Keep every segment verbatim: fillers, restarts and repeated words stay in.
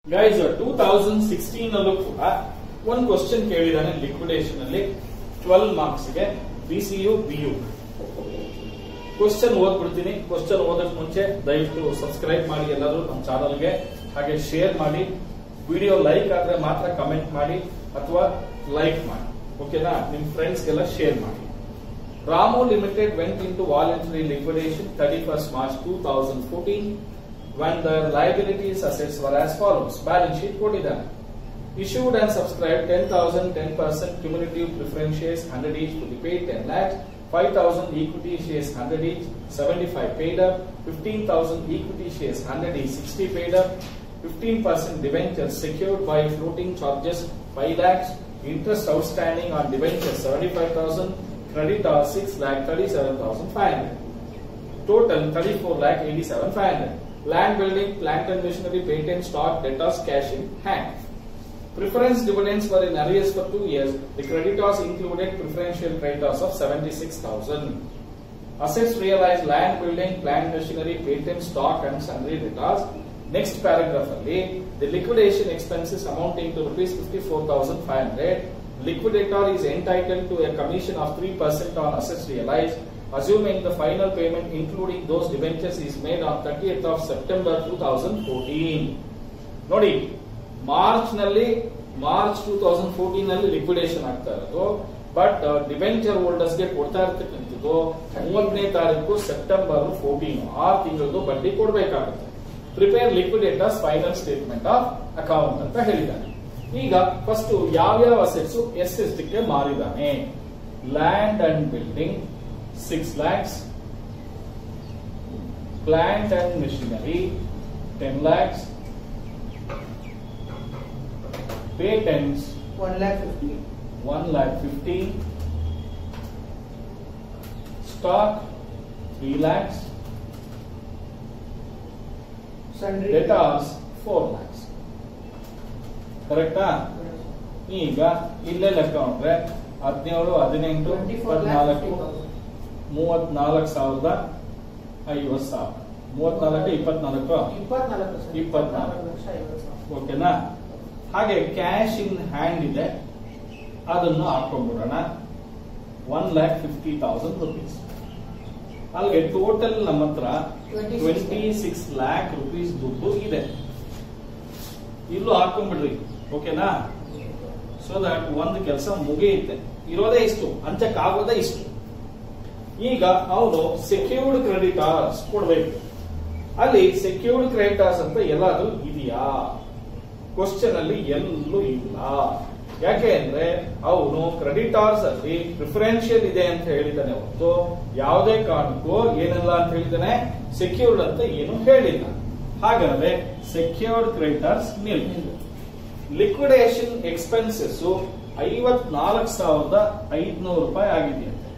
Guys two thousand sixteen ಅಲ್ಲೂ ಕೂಡ ಒಂದು ಕ್ವಶನ್ ಕೇಳಿದಾನೆ ಲಿಕ್ವಿಡೇಷನ್ ಅಲ್ಲಿ ಟ್ವೆಲ್ವ್ ಮಾರ್ಕ್ಸ್ ಗೆ ಬಿಸಿಯು ಬಿಯು. ಕ್ವಶನ್ ಓದ್ಬಿಡ್ತೀನಿ. ಕ್ವಶನ್ ಓದಕ್ ಮುಂಚೆ ದಯವಿಟ್ಟು ಸಬ್ಸ್ಕ್ರೈಬ್ ಮಾಡಿ ಎಲ್ಲರೂ ನಮ್ಮ ಚಾನಲ್ಗೆ, ಹಾಗೆ ಶೇರ್ ಮಾಡಿ. ವಿಡಿಯೋ ಲೈಕ್ ಆದ್ರೆ ಮಾತ್ರ ಕಮೆಂಟ್ ಮಾಡಿ ಅಥವಾ ಲೈಕ್ ಮಾಡಿ, ಓಕೆನಾ? ನಿಮ್ ಫ್ರೆಂಡ್ಸ್ಗೆಲ್ಲ ಶೇರ್ ಮಾಡಿ. Ramu Limited went into voluntary liquidation thirty-first March two thousand fourteen when their liabilities assets were as follows. Balance sheet ಕೊಟ್ಟಿದ್ದಾನೆ. Issued and subscribed ten thousand ten percent cumulative preference shares one hundred each to be paid ten lakhs, five thousand equity shares one hundred each, seventy-five paid up, fifteen thousand equity shares one hundred each, sixty paid up, fifteen percent debentures secured by floating charges five lakhs, interest outstanding on debentures seventy-five thousand, credit are six lakh thirty-seven thousand five hundred. Total thirty-four lakh eighty-seven thousand five hundred. Land building, plant and machinery, patent, stock, debtors, cash in hand. Preference dividends were in arrears for two years. The creditors included preferential creditors of seventy-six thousand. Assets realized: land building, plant machinery, patent, stock and sundry debtors. Next paragraph only, the liquidation expenses amounting to rupees fifty-four thousand five hundred. Liquidator is entitled to a commission of three percent on assets realized, assuming the final payment including those debentures is made on thirtieth of September two thousand fourteen. ನೋಡಿ, March ನಲ್ಲಿ March two thousand fourteen ನಲ್ಲಿ liquidation ಆಗ್ತಾ ಇರೋದು. But debenture holders ಗೆ ಕೊಡ್ತಾ ಇರ್ತಕ್ಕಂಥದ್ದು ಮೂವತ್ತನೇ ತಾರೀಕು ಸೆಪ್ಟೆಂಬರ್ ಫೋರ್ಟೀನ್, ಆರು ತಿಂಗಳದ್ದು ಬಡ್ಡಿ ಕೊಡಬೇಕಾಗುತ್ತೆ. Prepare liquidators final statement of account ಅಂತ ಹೇಳಿದ್ದಾನೆ. ಈಗ ಫಸ್ಟ್ ಯಾವ್ಯಾವ ಅಸೆಟ್ಸ್ ಎಷ್ಟೆಷ್ಟಕ್ಕೆ ಮಾರಿದಾನೆ? Land and building six lakhs, plant and machinery ten lakhs, patents one lakh fifty, one lakh fifty, stock three lakhs, sundry debtors four lakhs. ಕರೆಕ್ಟಾ? ಈಗ ಇಲ್ಲೇ ಲೆಕ್ಕ ನೋಡ್ರೆ ಹದಿನೇಳು ಹದಿನೆಂಟು ಇಪ್ಪತ್ನಾಲ್ಕು ಮೂವತ್ನಾಲ್ಕು ಸಾವಿರದ ಐವತ್ತು ಸಾವಿರ, ಮೂವತ್ನಾಲ್ಕು ಇಪ್ಪತ್ನಾಲ್ಕು ಇಪ್ಪತ್ನಾಲ್ಕು ಓಕೆನಾ? ಹಾಗೆ ಕ್ಯಾಶ್ ಇನ್ ಹ್ಯಾಂಡ್ ಇದೆ, ಅದನ್ನು ಹಾಕೊಂಡ್ಬಿಡೋಣ. One lakh fifty thousand rupees. ಅಲ್ಲಿಗೆ ಟೋಟಲ್ ನಮ್ಮ ಹತ್ರ ಟ್ವೆಂಟಿ ಸಿಕ್ಸ್ ಲ್ಯಾಕ್ ರುಪೀಸ್ ದುಡ್ಡು ಇದೆ. ಇಲ್ಲೂ ಹಾಕೊಂಡ್ಬಿಡ್ರಿ, ಓಕೆನಾ? ಸೊ ದಟ್ ಒಂದು ಕೆಲಸ ಮುಗಿಯುತ್ತೆ. ಇರೋದೇ ಇಷ್ಟು, ಹಂಚಕ್ ಆಗೋದೇ ಇಷ್ಟು. ಈಗ ಅವರು ಸೆಕ್ಯೂರ್ಡ್ ಕ್ರೆಡಿಟರ್ಸ್ ಕೊಡ್ಬೇಕು. ಅಲ್ಲಿ ಸೆಕ್ಯೂರ್ಡ್ ಕ್ರೆಡಿಟರ್ಸ್ ಅಂತ ಎಲ್ಲಾದ್ರೂ ಇದೆಯಾ? ಕ್ವಶನ್ ಅಲ್ಲಿ ಎಲ್ಲೂ ಇಲ್ಲ. ಯಾಕೆ ಅಂದ್ರೆ ಅವನು ಕ್ರೆಡಿಟಾರ್ಸ್ ಅಲ್ಲಿ ಪ್ರಿಫರೆನ್ಷಿಯಲ್ ಇದೆ ಅಂತ ಹೇಳಿದ್ದಾನೆ ಹೊರತು ಯಾವುದೇ ಕಾರಣಕ್ಕೂ ಏನೆಲ್ಲ ಅಂತ ಹೇಳಿದ್ದಾನೆ, ಸೆಕ್ಯೂರ್ಡ್ ಅಂತ ಏನು ಹೇಳಿಲ್ಲ. ಹಾಗಾದ್ರೆ secured creditors nil. Liquidation expenses ಐವತ್ನಾಲ್ಕು ಸಾವಿರದ ಐದ್ನೂರು ರೂಪಾಯಿ ಆಗಿದೆಯಂತೆ.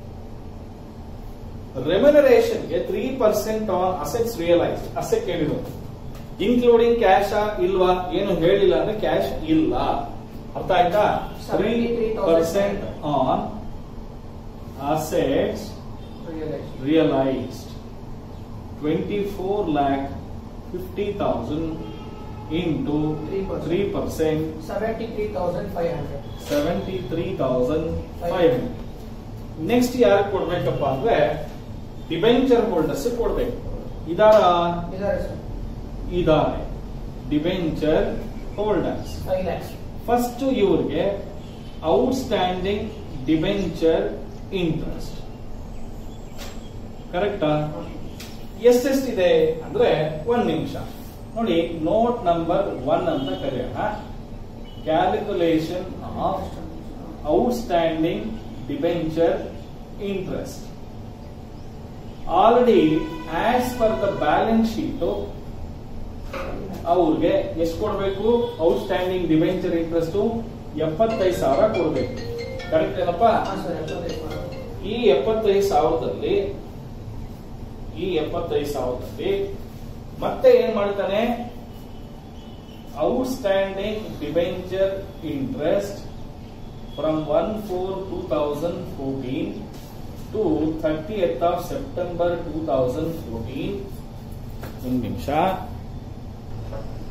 ರೆಮ್ಯುನರೇಷನ್ ಗೆ three percent on assets realised. Asset ಹೇಳಿರೋದು ಇನ್ಕ್ಲೂಡಿಂಗ್ ಕ್ಯಾಶ್ ಇಲ್ವಾ? ಏನು ಹೇಳಿಲ್ಲ ಅಂದ್ರೆ ಕ್ಯಾಶ್ ಇಲ್ಲ. ಅರ್ಥ ಆಯ್ತಾ? Three percent on assets realised twenty four lakh fifty thousand into three percent seventy three thousand five hundred. Seventy three thousand five hundred. Next ಯಾರಿಗೆ ಕೊಡ್ಬೇಕಪ್ಪ ಅಂದ್ರೆ ಡಿಬೆಂಚರ್ ಹೋಲ್ಡರ್ಸ್ ಕೊಡ್ಬೇಕು. ಇದಾರ ಇದಾರೆ debenture holders five lakhs. First ಇವ್ರಿಗೆ ಔಟ್ಸ್ಟ್ಯಾಂಡಿಂಗ್ ಡಿಬೆಂಚರ್ ಇಂಟ್ರೆಸ್ಟ್ ಕರೆಕ್ಟಾ? ಎಷ್ಟೆಷ್ಟಿದೆ ಅಂದ್ರೆ ಒಂದ್ ನಿಮಿಷ ನೋಡಿ, ನೋಟ್ ನಂಬರ್ ಒನ್ ಅಂತ ಕರೆಯೋಣ. Calculation of outstanding debenture interest. Already as per the balance sheet ಅವ್ರಿಗೆ ಎಷ್ಟು ಕೊಡ್ಬೇಕು? ಔಟ್ಸ್ಟ್ಯಾಂಡಿಂಗ್ ಡಿಬೆಂಚರ್ ಇಂಟ್ರೆಸ್ಟ್ ಎಪ್ಪತ್ತೈದು ಸಾವಿರ ಕೊಡ್ಬೇಕು. ಕರೆಕ್ಟ್ ಏನಪ್ಪ? ಈ ಎಪ್ಪತ್ತೈದು ಸಾವಿರದಲ್ಲಿ ಈ ಎಪ್ಪತ್ತೈದು ಸಾವಿರದಲ್ಲಿ ಮತ್ತೆ ಏನ್ ಮಾಡ್ತಾನೆ? Outstanding debenture interest from one four two thousand fourteen to thirtieth of September two thousand fourteen. ಒಂದು ನಿಮಿಷ.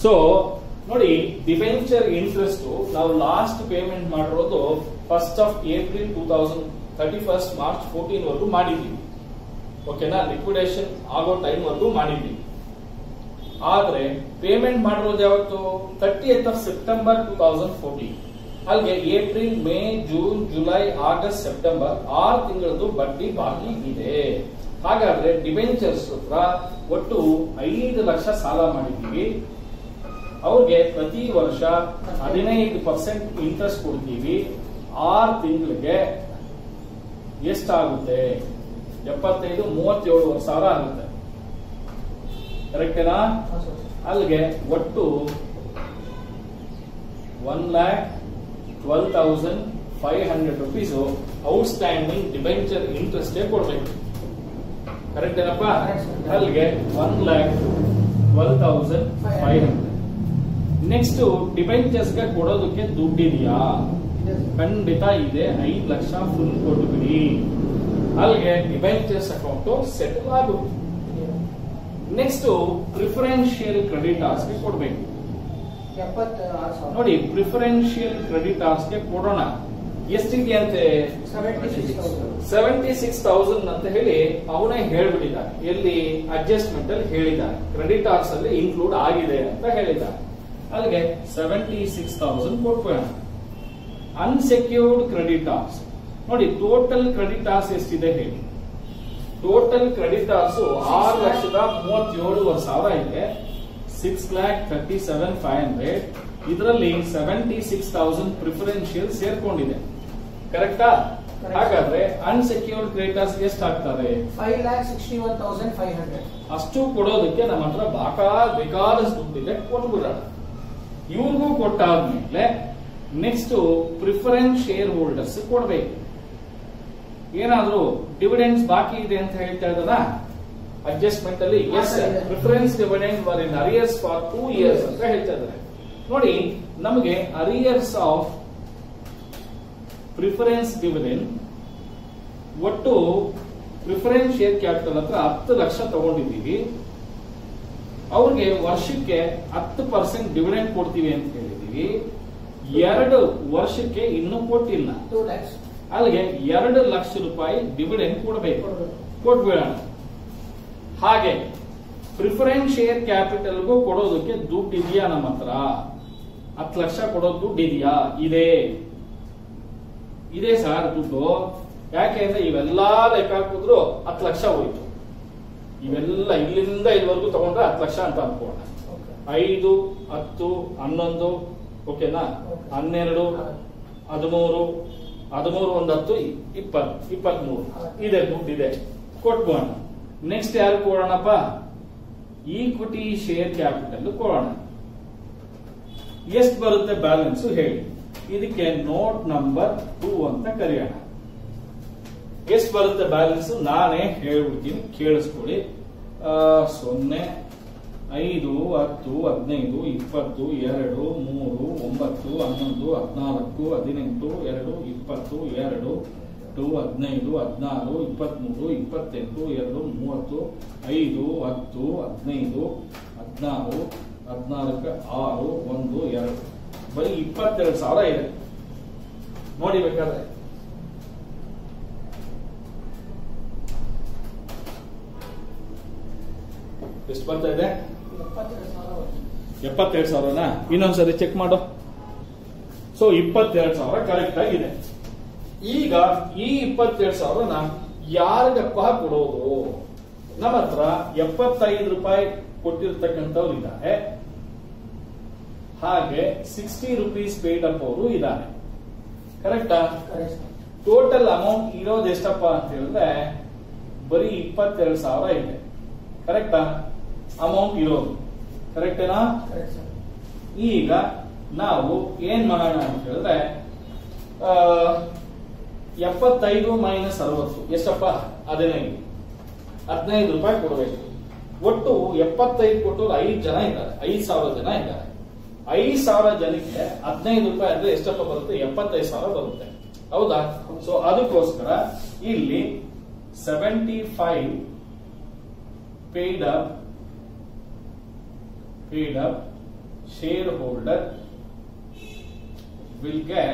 ಸೊ ನೋಡಿ, ಡಿಬೆಂಚರ್ ಇಂಟ್ರೆಸ್ಟ್ ನಾವು ಲಾಸ್ಟ್ ಪೇಮೆಂಟ್ ಮಾಡಿರೋದು first of April two thousand thirty first March fourteen ವರೆಗೂ ಮಾಡಿದ್ದೀವಿ. ಓಕೆನಾ, ಲಿಕ್ವಿಡೇಷನ್ ಆಗೋ time ವರೆಗೂ ಮಾಡಿದ್ದೀವಿ. ಆದ್ರೆ ಪೇಮೆಂಟ್ ಮಾಡಿರೋದು ಯಾವತ್ತು? Thirtieth of September two thousand fourteen. ಅಲ್ಲಿಗೆ April, May, June, July, August, September ಆರು ತಿಂಗಳದ್ದು ಬಡ್ಡಿ ಬಾಕಿ ಇದೆ. ಹಾಗಾದ್ರೆ ಡಿಬೆಂಚರ್ಸ್ ಹತ್ರ ಒಟ್ಟು ಐದು ಲಕ್ಷ ಸಾಲ ಮಾಡಿದ್ದೀವಿ. ಅವ್ರಿಗೆ ಪ್ರತಿ ವರ್ಷ ಹದಿನೈದು ಪರ್ಸೆಂಟ್ ಇಂಟ್ರೆಸ್ಟ್ ಕೊಡ್ತೀವಿ. ಆರು ತಿಂಗಳಿಗೆ ಎಷ್ಟಾಗುತ್ತೆ? ಎಪ್ಪತ್ತೈದು ಮೂವತ್ತೇಳುವರೆ ಸಾವಿರ ಆಗುತ್ತೆ. ಕರೆಕ್ಟೇನಾ? ಅಲ್ಲಿಗೆ ಒಟ್ಟು one lakh twelve thousand five hundred rupees outstanding debenture interest ಕೊಡ್ಬೇಕು. ಕರೆಕ್ಟ್ ಏನಪ್ಪ? ಅಲ್ಲಿಗೆ one lakh twelve thousand five hundred. Next debentures ಗೆ ಕೊಡೋದಕ್ಕೆ ದುಡ್ಡಿದೆಯಾ? ಖಂಡಿತ ಇದೆ. ಐದು ಲಕ್ಷ ಫುಲ್ ಕೊಟ್ಬಿಡಿ. ಅಲ್ಲಿಗೆ ಡಿಬೆಂಚರ್ಸ್ ಅಕೌಂಟ್ ಸೆಟಲ್ ಆಗುತ್ತೆ. ನೆಕ್ಸ್ಟ್ ಪ್ರಿಫರೆನ್ಷಿಯಲ್ ಕ್ರೆಡಿಟಾರ್ಸ್ ಗೆ ಕೊಡ್ಬೇಕು. ನೋಡಿ, ಪ್ರಿಫರೆನ್ಷಿಯಲ್ ಕ್ರೆಡಿಟಾರ್ಸ್ ಗೆ ಕೊಡೋಣ. ಎಷ್ಟಿದೆ ಅಂತೆ? ಸೆವೆಂಟಿ ಸಿಕ್ಸ್ ತೌಸಂಡ್ ಅಂತ ಹೇಳಿ ಅವನೇ ಹೇಳ್ಬಿಟ್ಟಿದ್ದಾನೆ. ಎಲ್ಲಿ ಅಡ್ಜಸ್ಟ್ಮೆಂಟ್ ಅಲ್ಲಿ ಹೇಳಿದ್ದಾನೆ, ಕ್ರೆಡಿಟಾರ್ಸ್ ಅಲ್ಲಿ ಇನ್ಕ್ಲೂಡ್ ಆಗಿದೆ ಅಂತ ಹೇಳಿದ್ದಾನೆ. ಅಲ್ಲಿಗೆ ಸೆವೆಂಟಿ ಸಿಕ್ಸ್ ತೌಸಂಡ್ ಕೊಟ್ಬೇಡ. ಅನ್ಸೆಕ್ಯೂರ್ಡ್ ಕ್ರೆಡಿಟಾರ್ಸ್ ನೋಡಿ, ಟೋಟಲ್ ಕ್ರೆಡಿಟಾರ್ಸ್ ಎಷ್ಟಿದೆ ಹೇಳಿ? ಟೋಟಲ್ ಕ್ರೆಡಿಟಾರ್ಸ್ ಆರು ಲಕ್ಷದ ಮೂವತ್ತೇಳುವರೆ ಸಾವಿರ ಇದೆ. Six lakh thirty seven five hundred. ಇದರಲ್ಲಿ ಸೆವೆಂಟಿ ಸಿಕ್ಸ್ ತೌಸಂಡ್ ಪ್ರಿಫರೆನ್ಷಿಯಲ್ ಸೇರ್ಕೊಂಡಿದೆ. ಕರೆಕ್ಟಾ? ಹಾಗಾದ್ರೆ ಅನ್ಸೆಕ್ಯೂರ್ಡ್ ಕ್ರೆಡಿಟಾರ್ಸ್ ಎಷ್ಟು ಆಗ್ತಾರೆ? Five lakh sixty one thousand five hundred. ಅಷ್ಟು ಕೊಡೋದಕ್ಕೆ ನಮ್ಮ ಹತ್ರ ಬಾಕಾ ಬೇಕಾದಷ್ಟು ದುಡ್ಡಿದೆ, ಕೊಟ್ಬಿಡೋಣ. ಇವ್ರಿಗೂ ಕೊಟ್ಟಾದ್ಮೇಲೆ ನೆಕ್ಸ್ಟ್ ಪ್ರಿಫರೆನ್ಸ್ ಶೇರ್ ಹೋಲ್ಡರ್ಸ್ ಕೊಡ್ಬೇಕು. ಏನಾದ್ರೂ ಡಿವಿಡೆಂಡ್ಸ್ ಬಾಕಿ ಇದೆ ಅಂತ ಹೇಳ್ತಾ ಇದ್ದಾರ ಅಡ್ಜಸ್ಟ್ಮೆಂಟ್ ಅಲ್ಲಿ. Yes, preference dividend were in arrears for two years ಅಂತ ಹೇಳ್ತಾ ಇದ್ದಾರೆ. ನೋಡಿ, ನಮಗೆ ಅರಿಯರ್ಸ್ ಆಫ್ ಪ್ರಿಫರೆನ್ಸ್ ಡಿವಿಡೆಂಡ್ ಒಟ್ಟು ಪ್ರಿಫರೆನ್ಸ್ ಶೇರ್ ಕ್ಯಾಪಿಟಲ್ ಹತ್ರ ಹತ್ತು ಲಕ್ಷ ತಗೊಂಡಿದ್ದೀವಿ. ಅವ್ರಿಗೆ ವರ್ಷಕ್ಕೆ ಹತ್ತು ಪರ್ಸೆಂಟ್ ಡಿವಿಡೆಂಡ್ ಕೊಡ್ತೀವಿ ಅಂತ ಹೇಳಿದೀವಿ. ಎರಡು ವರ್ಷಕ್ಕೆ ಇನ್ನೂ ಕೊಟ್ಟಿಲ್ಲ. ಅಲ್ಲಿಗೆ ಎರಡು ಲಕ್ಷ ರೂಪಾಯಿ ಡಿವಿಡೆಂಡ್ ಕೊಡಬೇಕು. ಕೊಟ್ಬಿಡೋಣ. ಹಾಗೆ ಪ್ರಿಫರೆನ್ಸ್ ಶೇರ್ ಕ್ಯಾಪಿಟಲ್ಗೂ ಕೊಡೋದಕ್ಕೆ ದುಡ್ಡು ಇದೆಯಾ ನಮ್ಮ ಹತ್ರ? ಹತ್ತು ಲಕ್ಷ ಕೊಡೋದು ದುಡ್ಡು ಇದೆಯಾ? ಇದೆ ಇದೆ ಸರ್ ದುಡ್ಡು. ಯಾಕೆಂದ್ರೆ ಇವೆಲ್ಲಾ ಲೆಕ್ಕ ಹಾಕಿದ್ರು ಹತ್ತು ಲಕ್ಷ ಹೋಯ್ತು. ಇವೆಲ್ಲ ಇಲ್ಲಿಂದ ಇಲ್ಲಿವರೆಗೂ ತಗೊಂಡ್ರೆ ಹತ್ತು ಲಕ್ಷ ಅಂತ ಅನ್ಕೋಣ. ಐದು, ಹತ್ತು, ಹನ್ನೊಂದು, ಓಕೆನಾ, ಹನ್ನೆರಡು, ಹದಿಮೂರು, ಹದಿಮೂರು ಒಂದು ಹತ್ತು, ಇಪ್ಪತ್ತು, ಇಪ್ಪತ್ತ್ ಮೂರು ಇದೆ ದುಡ್ಡಿದೆ. ಕೊಟ್ಬೋಣ. ನೆಕ್ಸ್ಟ್ ಯಾರು ಕೊಡೋಣಪ್ಪ? ಈಕ್ವಿಟಿ ಶೇರ್ ಕ್ಯಾಪಿಟಲ್ ಕೊಡೋಣ. ಎಷ್ಟು ಬರುತ್ತೆ ಬ್ಯಾಲೆನ್ಸ್ ಹೇಳಿ? ಇದಕ್ಕೆ ನೋಟ್ ನಂಬರ್ ಟೂ ಅಂತ ಕರೆಯೋಣ. ಎಷ್ಟು ಬರುತ್ತೆ ಬ್ಯಾಲೆನ್ಸ್ ನಾನೇ ಹೇಳ್ಬಿಡ್ತೀನಿ, ಕೇಳಿಸ್ಕೊಳ್ಳಿ. ಸೊನ್ನೆ, ಐದು, ಹತ್ತು, ಹದಿನೈದು, ಇಪ್ಪತ್ತು, ಎರಡು, ಮೂರು, ಒಂಬತ್ತು, ಹನ್ನೊಂದು, ಹದಿನಾಲ್ಕು, ಹದಿನೆಂಟು, ಎರಡು, ಇಪ್ಪತ್ತು, ಎರಡು, ಟು, ಹದಿನೈದು, ಹದಿನಾರು, ಇಪ್ಪತ್ಮೂರು, ಇಪ್ಪತ್ತೆಂಟು, ಎರಡು, ಮೂವತ್ತು, ಐದು, ಹತ್ತು, ಹದಿನೈದು, ಹದಿನಾರು, ಹದಿನಾಲ್ಕು, ಆರು, ಒಂದು, ಎರಡು, ಬರೀ ಇಪ್ಪತ್ತೆರಡು ಸಾವಿರ ಇದೆ ನೋಡಿ. ಬೇಕಾದ್ರೆ ಎಷ್ಟು ಬರ್ತಾ ಇದೆ? ಎಪ್ಪತ್ತೆರಡು ಸಾವಿರನಾ? ಇನ್ನೊಂದ್ಸರಿ ಚೆಕ್ ಮಾಡು. ಸೊ ಇಪ್ಪತ್ತೆರಡು ಸಾವಿರ ಕರೆಕ್ಟ್ ಆಗಿದೆ. ಈಗ ಈ ಇಪ್ಪತ್ತೆರಡು ಸಾವಿರನ ಯಾರಿಗಪ್ಪ ಕೊಡೋದು? ನಮ್ಮ ಹತ್ರ ಎಪ್ಪತ್ತೈದು ರೂಪಾಯಿ ಕೊಟ್ಟಿರ್ತಕ್ಕಂಥವ್ರು ಇದ್ದಾರೆ. ಹಾಗೆ ಸಿಕ್ಸ್ಟಿ ರುಪೀಸ್ ಪೇಡ್ ಅಪ್ ಅವರು ಇದ್ದಾರೆ. ಕರೆಕ್ಟಾ? ಟೋಟಲ್ ಅಮೌಂಟ್ ಇರೋದು ಎಷ್ಟಪ್ಪ ಅಂತ ಹೇಳಿದ್ರೆ ಬರೀ ಇಪ್ಪತ್ತೆರಡು ಸಾವಿರ ಇದೆ. ಕರೆಕ್ಟಾ? ಅಮೌಂಟ್ ಇರೋದು ಕರೆಕ್ಟೇನಾ? ಈಗ ನಾವು ಏನ್ ಮಾಡೋಣ ಅಂತ ಹೇಳಿದ್ರೆ ಎಪ್ಪತ್ತೈದು ಮೈನಸ್ ಅರವತ್ತು ಎಷ್ಟಪ್ಪ? ಹದಿನೈದು. ಹದಿನೈದು ರೂಪಾಯಿ ಕೊಡಬೇಕು. ಒಟ್ಟು ಎಪ್ಪತ್ತೈದು ಕೊಟ್ಟು ಐದು ಜನ ಇದ್ದಾರೆ, ಐದು ಸಾವಿರ ಜನ ಇದ್ದಾರೆ. ಐದು ಸಾವಿರ ಜನಕ್ಕೆ ಹದಿನೈದು ರೂಪಾಯಿ ಅಂದ್ರೆ ಎಷ್ಟಪ್ಪ ಬರುತ್ತೆ? ಎಪ್ಪತ್ತೈದು ಸಾವಿರ ಬರುತ್ತೆ. ಹೌದಾ? ಸೊ ಅದಕ್ಕೋಸ್ಕರ ಇಲ್ಲಿ seventy five paid up paid up shareholder will get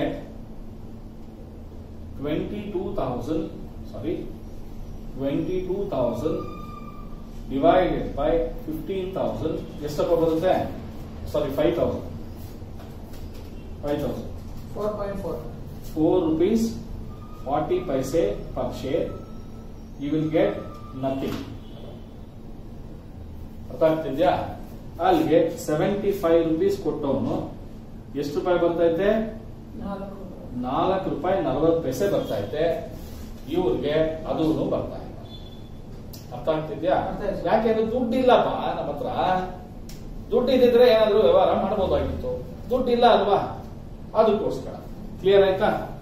twenty-two thousand, sorry, twenty-two thousand divided by fifteen thousand. ಎಷ್ಟಪ್ಪ ಬರುತ್ತೆ? ಸಾರಿ, five thousand. five thousand. four point four. four rupees forty paise per share. You will get nothing. ಅರ್ಥ ಆಗ್ತಿದ್ಯಾ? ಅಲ್ಲಿಗೆ seventy five rupees ಕೊಟ್ಟವನು ಎಷ್ಟು ರೂಪಾಯಿ ಬರ್ತೈತೆ? ನಾಲ್ಕು ರೂಪಾಯಿ ನಲವತ್ತು ಪೈಸೆ ಬರ್ತೈತೆ. ಇವ್ರಿಗೆ ಅದೂ ಬರ್ತಾ ಇಲ್ಲ. ಅರ್ಥ ಆಗ್ತಿದ್ಯಾ? ಯಾಕೆಂದ್ರೆ ದುಡ್ಡಿಲ್ಲಪ್ಪ ನಮ್ಮ ಹತ್ರ. ದುಡ್ಡು ಇದ್ದಿದ್ರೆ ಏನಾದ್ರು ವ್ಯವಹಾರ ಮಾಡಬಹುದಾಗಿತ್ತು. ದುಡ್ಡಿಲ್ಲ ಅಲ್ವಾ? ಅದಕ್ಕೋಸ್ಕರ. ಕ್ಲಿಯರ್ ಆಯ್ತಾ?